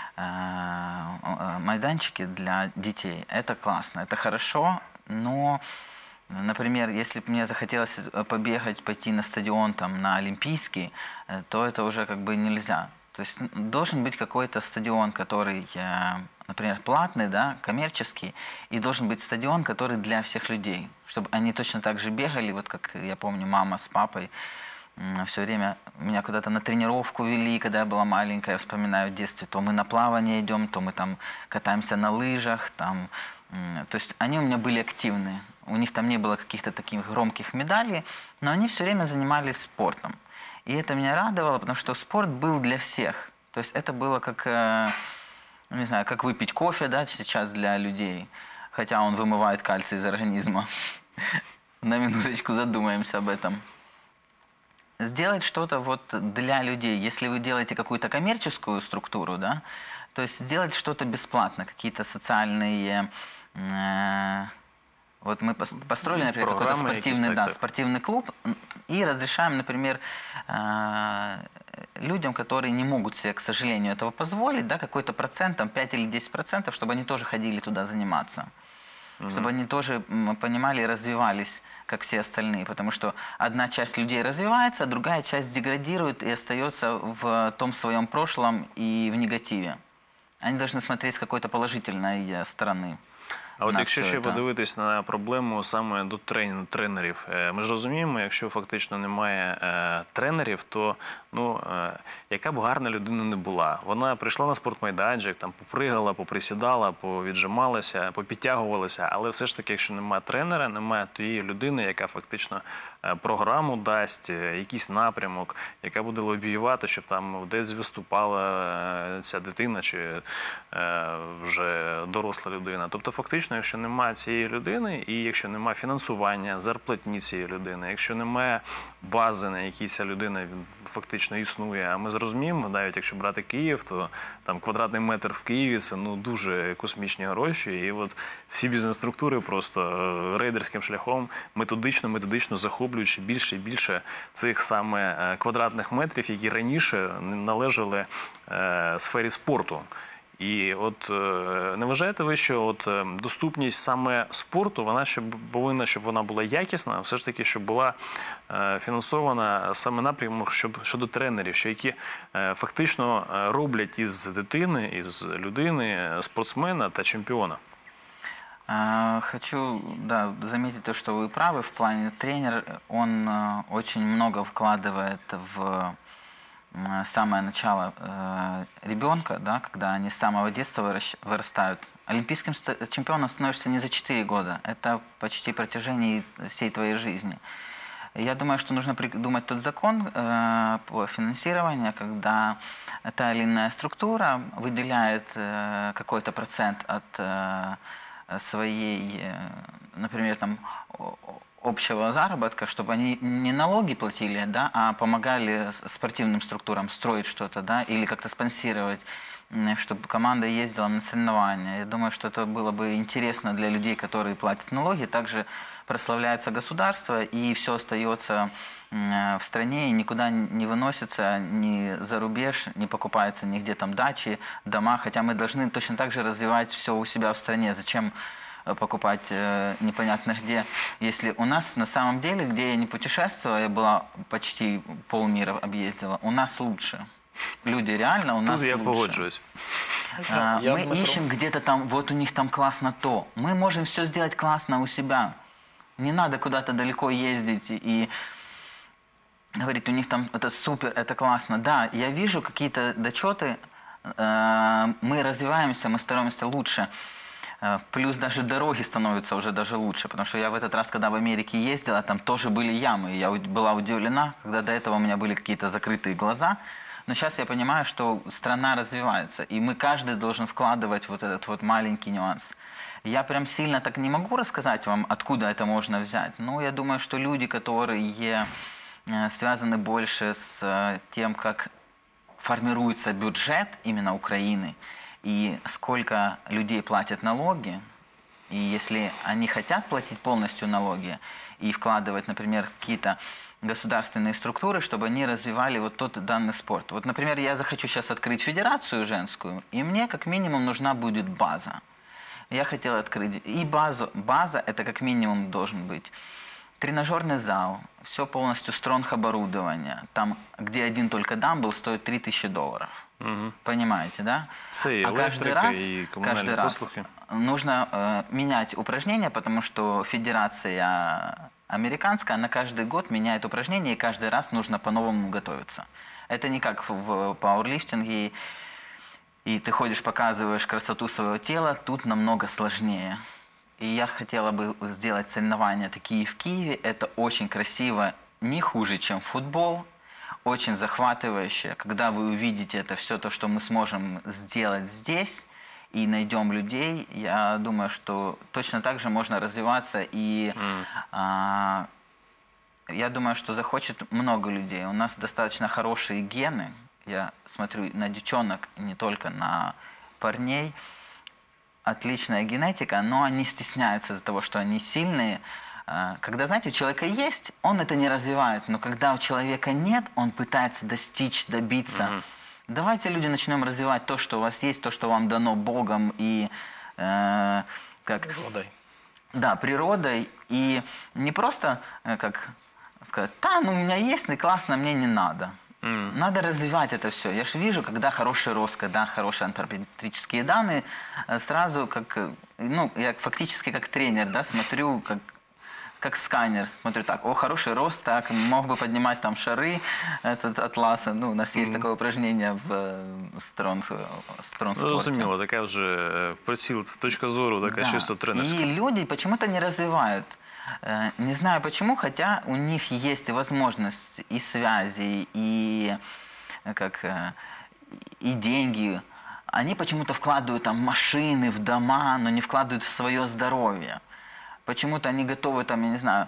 майданчики для детей. Это классно, это хорошо, но, например, если бы мне захотелось побегать, пойти на стадион, там, на Олимпийский, то это уже как бы нельзя. То есть должен быть какой-то стадион, который, например, платный, да, коммерческий, и должен быть стадион, который для всех людей, чтобы они точно так же бегали, вот как я помню, мама с папой все время меня куда-то на тренировку вели, когда я была маленькая, я вспоминаю в детстве, то мы на плавание идем, то мы там катаемся на лыжах, там, то есть они у меня были активные, у них там не было каких-то таких громких медалей, но они все время занимались спортом. И это меня радовало, потому что спорт был для всех, то есть это было как, не знаю, как выпить кофе, да, сейчас для людей, хотя он вымывает кальций из организма. На минуточку задумаемся об этом. Сделать что-то вот для людей. Если вы делаете какую-то коммерческую структуру, да, то есть сделать что-то бесплатно, какие-то социальные... Вот мы построили, например, какой-то спортивный, да, спортивный клуб и разрешаем, например, людям, которые не могут себе, к сожалению, этого позволить, да, какой-то процент, там 5 или 10%, чтобы они тоже ходили туда заниматься. Чтобы они тоже понимали и развивались, как все остальные. Потому что одна часть людей развивается, а другая часть деградирует и остается в том своем прошлом и в негативе. Они должны смотреть с какой-то положительной стороны. А от якщо ще подивитись на проблему саме до тренерів, ми ж розуміємо, якщо фактично немає тренерів, то яка б гарна людина не була, вона прийшла на спортмайданчик, там попригала, поприсідала, повіджималася, попідтягувалася, але все ж таки, якщо немає тренера, немає тієї людини, яка фактично програму дасть, якийсь напрямок, яка буде лобіювати, щоб там десь виступала ця дитина чи вже доросла людина. Тобто фактично фактично, якщо немає цієї людини, і якщо немає фінансування, зарплатні цієї людини, якщо немає бази, на якій ця людина фактично існує, а ми зрозуміємо, навіть якщо брати Київ, то там квадратний метр в Києві – це дуже космічні гроші, і от всі бізнес-структури просто рейдерським шляхом методично захоплюючи більше і більше цих саме квадратних метрів, які раніше належали сфері спорту. І от не вважаєте ви, що от доступність саме спорту, вона ще повинна, щоб вона була якісна, все ж таки, щоб була фінансована саме напрямок щодо тренерів, що які фактично роблять із дитини, із людини спортсмена та чемпіона? Хочу заметить то, что вы правы в плане тренер, он очень много вкладывает в самое начало ребенка, да, когда они с самого детства вырастают. Олимпийским чемпионом становишься не за 4 года, это почти протяжении всей твоей жизни. Я думаю, что нужно придумать тот закон по финансированию, когда та или иная структура выделяет какой-то процент от своей, например, там, общего заработка, чтобы они не налоги платили, да, а помогали спортивным структурам строить что-то, да, или как-то спонсировать, чтобы команда ездила на соревнования. Я думаю, что это было бы интересно для людей, которые платят налоги. Также прославляется государство, и все остается в стране, и никуда не выносится ни за рубеж, не покупается нигде там дачи, дома, хотя мы должны точно так же развивать все у себя в стране. Зачем покупать непонятно где, если у нас на самом деле, где я не путешествовала, я была почти полмира объездила, у нас лучше. Люди реально у нас Тут я лучше. погоджуюсь. Мы ищем где-то там, вот у них там классно то. Мы можем все сделать классно у себя. Не надо куда-то далеко ездить и говорить, у них там это супер, это классно. Да, я вижу какие-то дочеты, мы развиваемся, мы становимся лучше. Плюс даже дороги становятся уже даже лучше, потому что я в этот раз, когда в Америке ездила, там тоже были ямы. Я была удивлена, когда до этого у меня были какие-то закрытые глаза. Но сейчас я понимаю, что страна развивается, и мы каждый должен вкладывать вот этот вот маленький нюанс. Я прям сильно так не могу рассказать вам, откуда это можно взять. Но я думаю, что люди, которые связаны больше с тем, как формируется бюджет именно Украины, и сколько людей платят налоги, и если они хотят платить полностью налоги и вкладывать, например, какие-то государственные структуры, чтобы они развивали вот тот данный спорт. Вот, например, я захочу сейчас открыть федерацию женскую, и мне как минимум нужна будет база. Я хотел открыть и базу. База это как минимум должен быть тренажерный зал, все полностью стронг оборудование. Там, где один только дамбл, стоит $3000. Угу. Понимаете, да? А каждый раз нужно менять упражнения, потому что федерация американская, она каждый год меняет упражнения, и каждый раз нужно по-новому готовиться. Это не как в пауэрлифтинге, и ты ходишь, показываешь красоту своего тела, тут намного сложнее. И я хотела бы сделать соревнования такие в Киеве. Это очень красиво, не хуже, чем футбол. Очень захватывающе. Когда вы увидите это все, то, что мы сможем сделать здесь, и найдем людей, я думаю, что точно так же можно развиваться. И я думаю, что захочет много людей. У нас достаточно хорошие гены. Я смотрю на девчонок, не только на парней. Отличная генетика, но они стесняются из-за того, что они сильные. Когда, знаете, у человека есть, он это не развивает, но когда у человека нет, он пытается достичь, добиться. Давайте, люди, начнем развивать то, что у вас есть, то, что вам дано Богом и природой. Да, природой. И не просто, как сказать, да, ну у меня есть, и классно, мне не надо. Надо развивать это все. Я же вижу, когда хороший рост, когда хорошие антропометрические данные, сразу как, ну, я фактически как тренер, да, смотрю, как сканер, смотрю так, о, хороший рост, так, мог бы поднимать там шары этот атласа, ну, у нас есть такое упражнение в стронг-спорте. Розуміло, така вже приціл, точка зору, така чисто тренерська. И люди почему-то не развивают. Не знаю почему, хотя у них есть возможность и связи, и деньги они почему-то вкладывают там в машины, в дома, но не вкладывают в свое здоровье. Почему-то они готовы, там, я не знаю,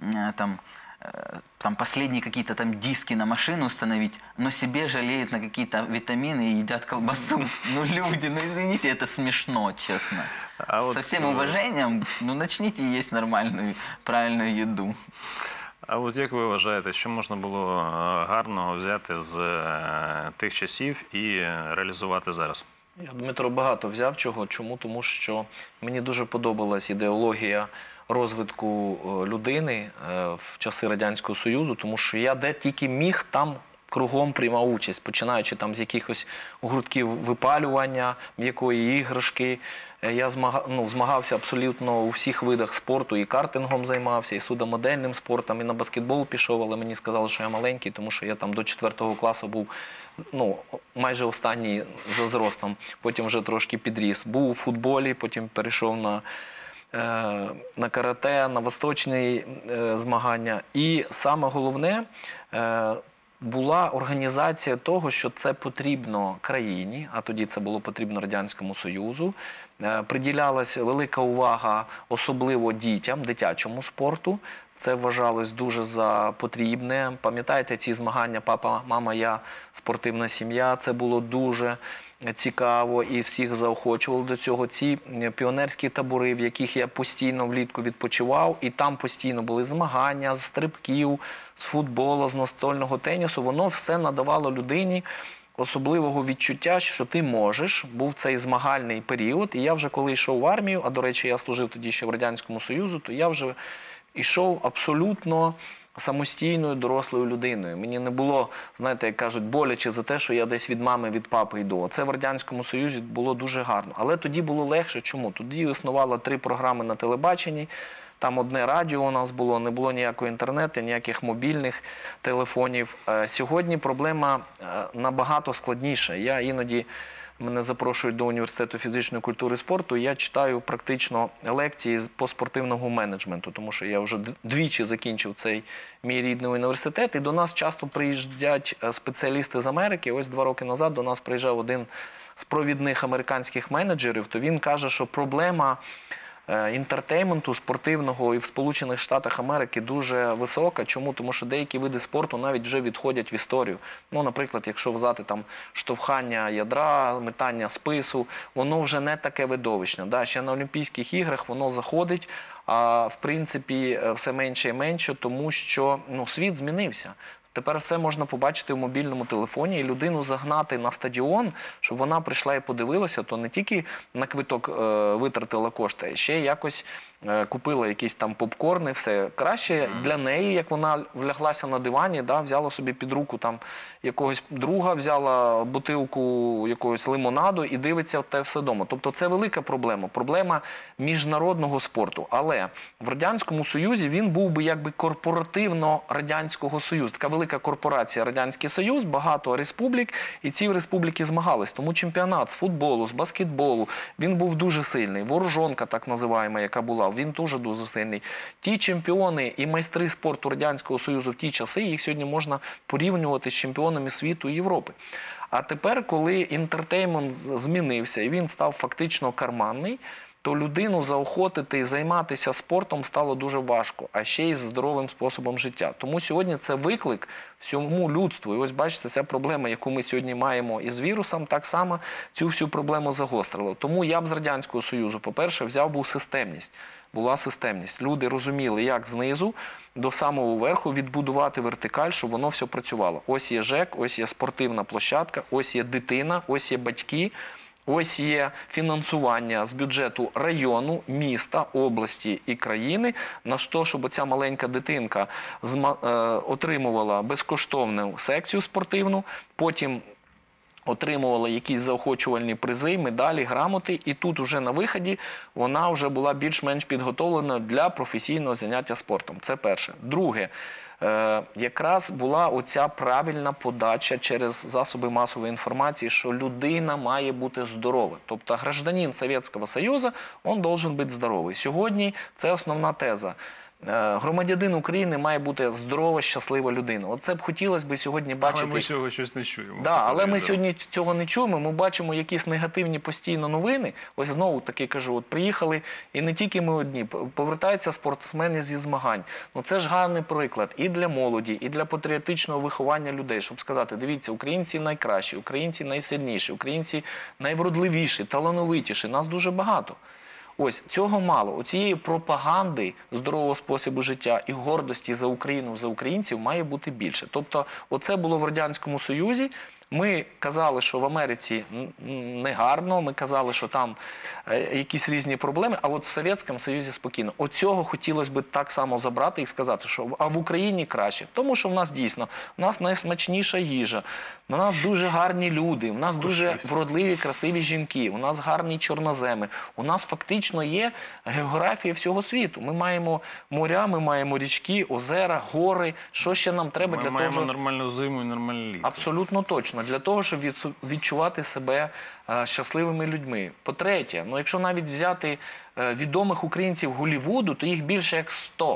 там последние какие-то там диски на машину установить, но себе жалеют на какие-то витамины и едят колбасу. Ну, люди, ну извините, это смешно, честно. Со всем уважением, ну начните есть нормальную, правильную еду. А от як ви вважаєте, що можна було гарного взяти з тих часів і реалізувати зараз? Я, Дмитро, багато взяв чого. Чому? Тому що мені дуже подобалась ідеологія розвитку людини в часи Радянського Союзу, тому що я де тільки міг, там кругом приймав участь, починаючи там з якихось гуртків випалювання, м'якої іграшки. Я змагався абсолютно у всіх видах спорту, і картингом займався, і судомодельним спортом, і на баскетбол пішов, але мені сказали, що я маленький, тому що я там до 4 класу був майже останній за зростом, потім вже трошки підріс. Був у футболі, потім перейшов на карате, на восточні змагання. І саме головне була організація того, що це потрібно країні, а тоді це було потрібно Радянському Союзу. Приділялася велика увага особливо дітям, дитячому спорту. Це вважалось дуже за потрібне. Пам'ятаєте ці змагання «Папа, мама, я, спортивна сім'я»? Це було дуже цікаво і всіх заохочували до цього. Ці піонерські табори, в яких я постійно влітку відпочивав, і там постійно були змагання з стрибків, з футболу, з настольного тенісу. Воно все надавало людині особливого відчуття, що ти можеш. Був цей змагальний період. І я вже коли йшов в армію, а до речі, я служив тоді ще в Радянському Союзу, то я вже йшов абсолютно самостійною дорослою людиною. Мені не було, знаєте, як кажуть, боляче за те, що я десь від мами, від папи йду. Це в Радянському Союзі було дуже гарно. Але тоді було легше. Чому? Тоді існувало 3 програми на телебаченні, там одне радіо у нас було, не було ніякого інтернету, ніяких мобільних телефонів. Сьогодні проблема набагато складніша. Я іноді, мене запрошують до університету фізичної культури і спорту, і я читаю практично лекції по спортивному менеджменту, тому що я вже двічі закінчив цей мій рідний університет, і до нас часто приїжджають спеціалісти з Америки. Ось 2 роки назад до нас приїжджав один з провідних американських менеджерів, то він каже, що проблема інтертейменту спортивного і в Сполучених Штатах Америки дуже висока. Чому? Тому що деякі види спорту навіть вже відходять в історію. Ну, наприклад, якщо взяти там штовхання ядра, метання спису, воно вже не таке видовищне. Да, ще на Олімпійських іграх воно заходить, а в принципі все менше і менше, тому що світ змінився. Тепер все можна побачити в мобільному телефоні, і людину загнати на стадіон, щоб вона прийшла і подивилася, то не тільки на квиток витратила кошти, а ще якось купила якісь там попкорни, все. Краще для неї, як вона вляглася на дивані, да, взяла собі під руку там якогось друга, взяла бутилку якогось лимонаду і дивиться те все вдома. Тобто це велика проблема. Проблема міжнародного спорту. Але в Радянському Союзі він був би якби корпоративно-Радянського Союзу. Така велика корпорація Радянський Союз, багато республік, і ці республіки змагались. Тому чемпіонат з футболу, з баскетболу, він був дуже сильний. Ворожонка, так називаємо, яка була, він теж дуже сильний. Ті чемпіони і майстри спорту Радянського Союзу в ті часи, їх сьогодні можна порівнювати з чемпіонами світу і Європи. А тепер, коли інтертеймент змінився і він став фактично карманний, то людину заохотити і займатися спортом стало дуже важко, а ще й з здоровим способом життя. Тому сьогодні це виклик всьому людству. І ось бачите, ця проблема, яку ми сьогодні маємо із вірусом, так само цю всю проблему загострила. Тому я б з Радянського Союзу, по-перше, взяв був системність. Була системність. Люди розуміли, як знизу до самого верху відбудувати вертикаль, щоб воно все працювало. Ось є ЖЕК, ось є спортивна площадка, ось є дитина, ось є батьки. Ось є фінансування з бюджету району, міста, області і країни на те, щоб ця маленька дитинка отримувала безкоштовну секцію спортивну, потім отримувала якісь заохочувальні призи, медалі, грамоти, і тут уже на виході вона вже була більш-менш підготовлена для професійного заняття спортом. Це перше. Друге, якраз була оця правильна подача через засоби масової інформації, що людина має бути здорова. Тобто гражданин Совєтського Союзу, він должен бути здоровий. Сьогодні це основна теза. Громадянин України має бути здорова, щаслива людина. Оце б хотілося б сьогодні бачити. Але ми цього щось не чуємо. Да, але ми сьогодні цього не чуємо. Ми бачимо якісь негативні постійно новини. Ось знову таки кажу, от приїхали, і не тільки ми одні, повертаються спортсмени зі змагань. Ну це ж гарний приклад і для молоді, і для патріотичного виховання людей, щоб сказати, дивіться, українці найкращі, українці найсильніші, українці найвродливіші, талановитіші, нас дуже багато. Ось, цього мало. Оцієї пропаганди здорового способу життя і гордості за Україну, за українців має бути більше. Тобто, оце було в Радянському Союзі. Ми казали, що в Америці негарно, ми казали, що там якісь різні проблеми, а от в Совєтському Союзі спокійно. Оцього хотілося б так само забрати і сказати, що а в Україні краще. Тому що в нас дійсно, в нас найсмачніша їжа, в нас дуже гарні люди, в нас дуже вродливі, красиві жінки, у нас гарні чорноземи, у нас фактично є географія всього світу. Ми маємо моря, ми маємо річки, озера, гори. Що ще нам треба для того, щоб... Ми маємо нормальну зиму і нормальне літо. Абсолютно точно. Для того, щоб відчувати себе щасливими людьми. По-третє, ну якщо навіть взяти відомих українців Голлівуду, то їх більше як 100.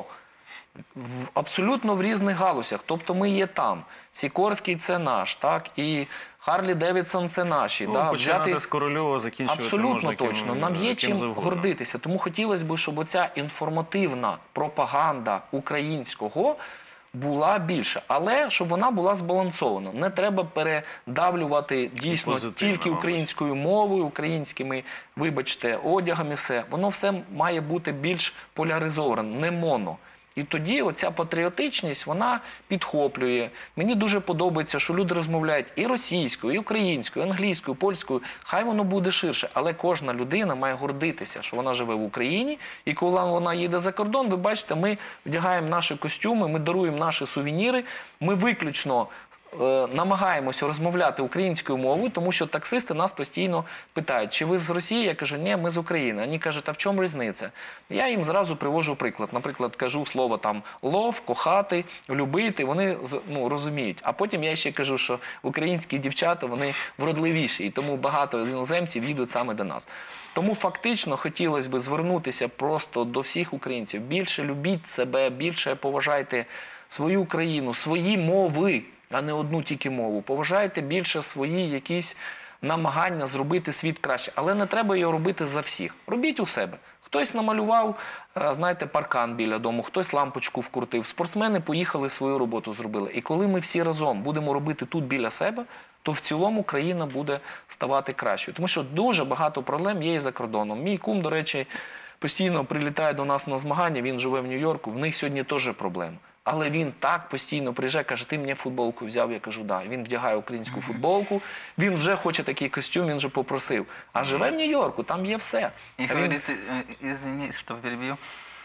Абсолютно в різних галузях. Тобто ми є там. Сікорський – це наш, так? І Харлі Девідсон – це наші. Ну, да? починати з Корольова, закінчувати абсолютно можна точно. Нам є чим гордитися. Тому хотілося б, щоб оця інформативна пропаганда українського була більше, але щоб вона була збалансована. Не треба передавлювати дійсно тільки українською мовою, українськими, вибачте, одягами, все. Воно все має бути більш поляризоване, не моно. І тоді оця патріотичність, вона підхоплює. Мені дуже подобається, що люди розмовляють і російською, і українською, і англійською, і польською. Хай воно буде ширше, але кожна людина має гордитися, що вона живе в Україні. І коли вона їде за кордон, ви бачите, ми вдягаємо наші костюми, ми даруємо наші сувеніри, ми виключно намагаємося розмовляти українською мовою, тому що таксисти нас постійно питають, чи ви з Росії? Я кажу, ні, ми з України. Вони кажуть, а в чому різниця? Я їм зразу привожу приклад. Наприклад, кажу слово там лов, кохати, любити, вони розуміють. А потім я ще кажу, що українські дівчата, вони вродливіші, і тому багато іноземців їдуть саме до нас. Тому фактично хотілося б звернутися просто до всіх українців. Більше любіть себе, більше поважайте свою країну, свої мови, а не одну тільки мову. Поважайте більше свої якісь намагання зробити світ краще. Але не треба його робити за всіх. Робіть у себе. Хтось намалював, знаєте, паркан біля дому, хтось лампочку вкрутив. Спортсмени поїхали, свою роботу зробили. І коли ми всі разом будемо робити тут біля себе, то в цілому країна буде ставати кращою. Тому що дуже багато проблем є і за кордоном. Мій кум, до речі, постійно прилітає до нас на змагання, він живе в Нью-Йорку, в них сьогодні теж проблеми. Але він так постійно приїжджає, каже, ти мені футболку взяв? Я кажу, да. Він вдягає українську футболку, він вже хоче такий костюм, він вже попросив. А живе в Нью-Йорку, там є все. И говорит, извини, что перебью,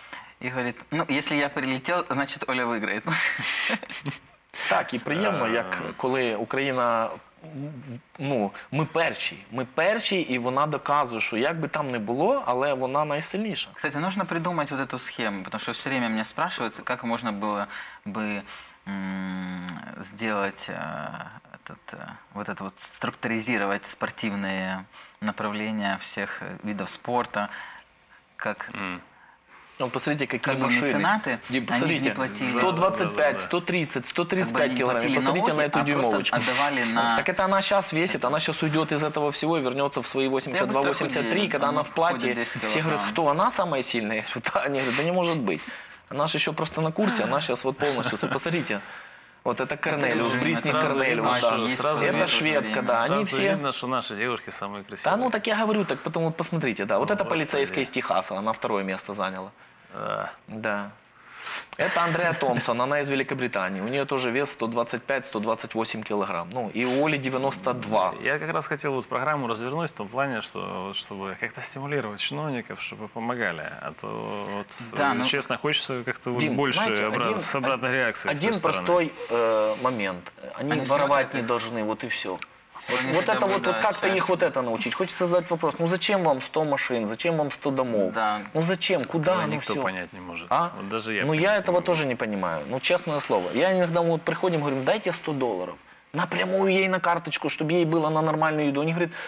и говорит, ну, если я прилетел, значит Оля выиграет. Так, і приємно, як коли Україна, ми перші, і вона доказує, що як би там не було, але вона найсильніша. Кстати, нужно придумать вот эту схему, потому что все время меня спрашивают, как можно было бы сделать, структуризировать спортивные направления всех видов спорта, как... Ну, посмотрите, какие как бы машины. меценаты, Дим, посмотрите, они не платили. 125, 130, 135 Как бы килограмм. они Посмотрите налоги, на эту а дюймовочку. отдавали на... Так это она сейчас весит, она сейчас уйдет из этого всего и вернется в свои 82-83, когда она в платье. Все говорят, кто она самая сильная? Я говорю, да, они говорят, да не может быть. Она же еще просто на курсе, она сейчас вот полностью, посмотрите. Вот это Корнелиус, Бритни Корнелиус, да. Это шведка, да. Они все... видно, что наши девушки самые красивые. Да, ну так я говорю, так потом вот посмотрите, да. Вот это полицейская из Техаса, она второе место заняла. Да. Это Андреа Томпсон, она из Великобритании. У нее тоже вес 125-128 килограмм. Ну, и у Оли 92. Я как раз хотел вот программу развернуть в том плане, что чтобы как-то стимулировать чиновников, чтобы помогали. А то, вот, да, ну, честно, хочется как-то вот Дим, больше знаете, с обратной реакцией. Один простой момент. Они воровать не должны, вот и все. Вот это вот как-то их вот это научить. Хочется задать вопрос, ну зачем вам 100 машин, зачем вам 100 домов? Да. Ну зачем, куда, Этого ну никто все. понять не может. А? Вот даже я. Ну я этого тоже не понимаю, ну честное слово. Я иногда вот приходим, говорим, дайте $100. Напрямую ей на карточку, чтобы ей было на нормальную еду. Они говорят,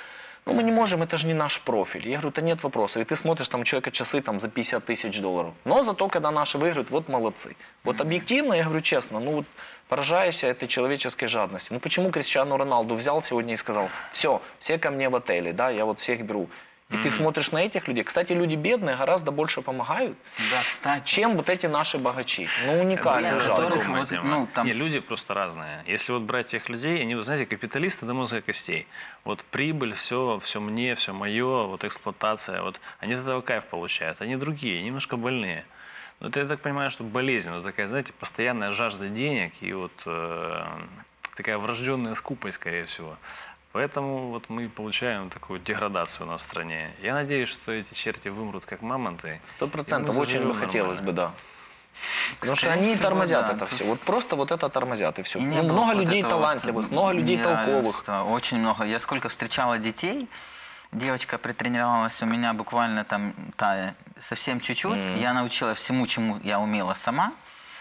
ну мы не можем, это же не наш профиль. Я говорю, да нет вопросов. И ты смотришь, там у человека часы там за 50 тысяч долларов. Но зато, когда наши выиграют, вот молодцы. Вот объективно, я говорю честно, ну вот поражаешься этой человеческой жадности. Ну почему Криштиану Роналду взял сегодня и сказал, все ко мне в отеле, да, я вот всех беру. И ты смотришь на этих людей. Кстати, люди бедные гораздо больше помогают, Да, кстати. чем вот эти наши богачи. Ну, уникально, Это жалко. знакомая Вот, тема. ну, там Не, люди просто разные. Если вот брать тех людей, они, вы знаете, капиталисты до мозга костей. Вот прибыль, все мне, все мое, вот эксплуатация, вот они от этого кайф получают. Они другие, немножко больные. Но это, я так понимаю, что болезнь, вот такая, знаете, постоянная жажда денег и вот такая врожденная скупость, скорее всего. Поэтому вот мы получаем такую деградацию у нас в стране. Я надеюсь, что эти черти вымрут как мамонты. 100%, и мы очень бы заживем хотелось бы, нормально. да. Потому что Скорее они всего, тормозят да. это все. Вот просто вот это тормозят и все. И не Ну, было много вот людей этого талантливых, вот много людей толковых. неравенства, очень много. Я сколько встречала детей, девочка притренировалась у меня буквально там совсем чуть-чуть. Я научила всему, чему я умела сама.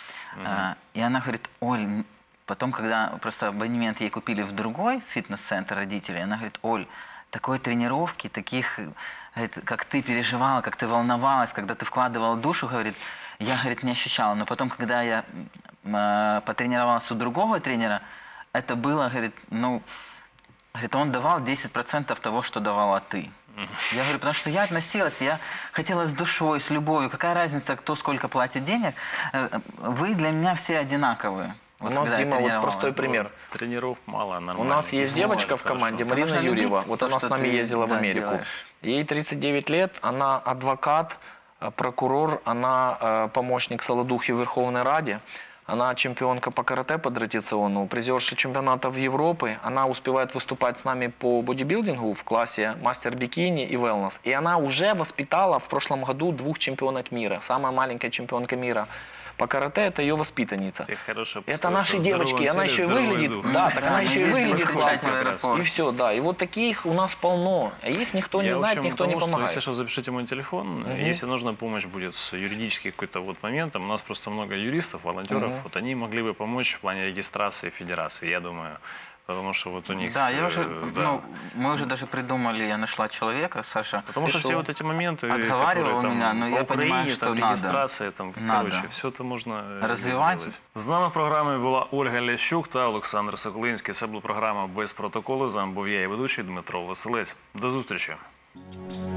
И она говорит, Оль, потом, когда просто абонемент ей купили в другой фитнес-центр родителей, она говорит, Оль, такой тренировки, таких, как ты переживала, как ты волновалась, когда ты вкладывала душу, говорит, я, говорит, не ощущала. Но потом, когда я потренировалась у другого тренера, это было, говорит, ну, говорит, он давал 10% того, что давала ты. Я говорю, потому что я относилась, я хотела с душой, с любовью. Какая разница, кто сколько платит денег? Вы для меня все одинаковые. У нас, Дима, вот простой пример. Тренеров мало, У нормально. нас есть девочка в команде, Потому Марина что Юрьева. любить Вот то, она с что нами ты, ездила в да, Америку. делаешь. Ей 39 лет, она адвокат, прокурор, она помощник Солодухи в Верховной Раде. Она чемпионка по карате по традиционному, призерша чемпионатов Европы. Она успевает выступать с нами по бодибилдингу в классе мастер бикини и wellness. И она уже воспитала в прошлом году 2 чемпионок мира. Самая маленькая чемпионка мира по карате – это ее воспитанница. Это наши девочки, и она еще и выглядит, да, так Да, она мы еще и ездили выглядит встречать в классно. аэропорт. И все, да. И вот таких у нас полно. А их никто не Я, в знает, общем, никто не потому что, помогает. если что, запишите мой телефон. Если нужна помощь будет с юридическим какой-то вот моментом, у нас просто много юристов, волонтеров, вот они могли бы помочь в плане регистрации федерации, я думаю. Потому что вот у них... Да, я уже, да. ну, мы уже даже придумали, я нашла человека, Саша. Потому что все вот эти моменты, Отговаривал которые там меня, но по я Украине, понимаю, что там, надо. регистрация, там, Надо. короче, все это можна Розвивати. зробити. З нами в програмі була Ольга Лящук та Олександр Соколинський. Це була програма «Без протоколу». З вами був я і ведучий Дмитро Василець. До зустрічі.